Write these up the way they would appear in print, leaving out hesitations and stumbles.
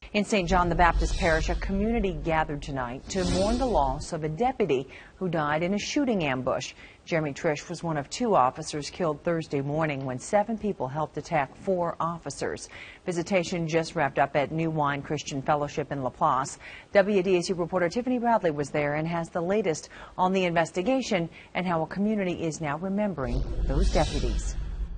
In St. John the Baptist Parish, a community gathered tonight to mourn the loss of a deputy who died in a shooting ambush. Jeremy Triche was one of 2 officers killed Thursday morning when 7 people helped attack 4 officers. Visitation just wrapped up at New Wine Christian Fellowship in La Place. WDSU reporter Tiffany Bradley was there and has the latest on the investigation and how a community is now remembering those deputies.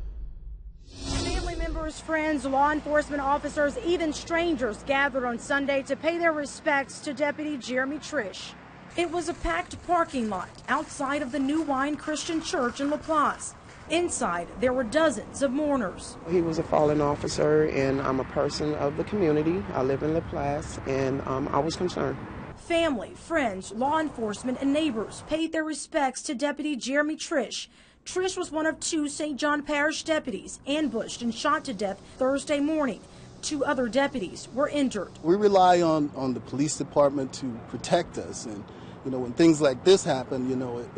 Friends, law enforcement officers, even strangers gathered on Sunday to pay their respects to Deputy Jeremy Triche. It was a packed parking lot outside of the New Wine Christian Church in La Place. Inside, there were dozens of mourners. He was a fallen officer, and I'm a person of the community. I live in La Place, and I was concerned. Family, friends, law enforcement, and neighbors paid their respects to Deputy Jeremy Triche. Triche was one of 2 St. John Parish deputies ambushed and shot to death Thursday morning. 2 other deputies were injured. We rely on the police department to protect us, and when things like this happen,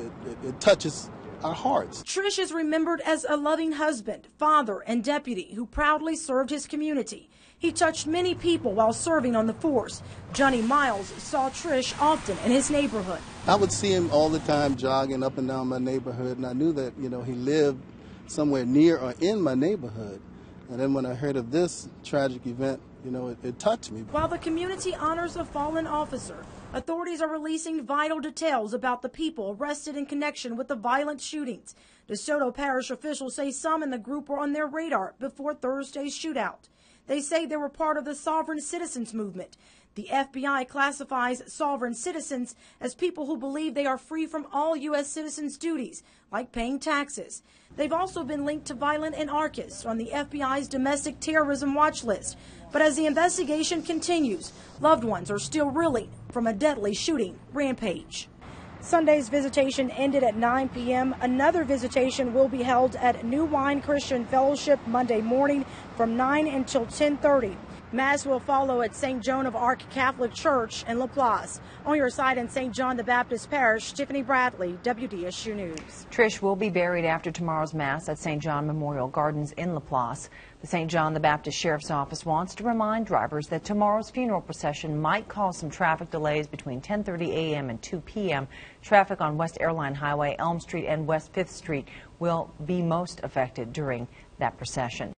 it touches our hearts. Triche is remembered as a loving husband, father, and deputy who proudly served his community. He touched many people while serving on the force. Johnny Miles saw Triche often in his neighborhood. I would see him all the time jogging up and down my neighborhood, and I knew that, he lived somewhere near or in my neighborhood. And then when I heard of this tragic event, it touched me. While the community honors a fallen officer, authorities are releasing vital details about the people arrested in connection with the violent shootings. DeSoto Parish officials say some in the group were on their radar before Thursday's shootout. They say they were part of the sovereign citizens movement. The FBI classifies sovereign citizens as people who believe they are free from all U.S. citizens' duties, like paying taxes. They've also been linked to violent anarchists on the FBI's domestic terrorism watch list. But as the investigation continues, loved ones are still reeling from a deadly shooting rampage. Sunday's visitation ended at 9 p.m. Another visitation will be held at New Wine Christian Fellowship Monday morning from 9 until 10:30. Mass will follow at St. Joan of Arc Catholic Church in La Place. On your side in St. John the Baptist Parish, Tiffany Bradley, WDSU News. Triche will be buried after tomorrow's Mass at St. John Memorial Gardens in La Place. The St. John the Baptist Sheriff's Office wants to remind drivers that tomorrow's funeral procession might cause some traffic delays between 10:30 a.m. and 2 p.m. Traffic on West Airline Highway, Elm Street, and West 5th Street will be most affected during that procession.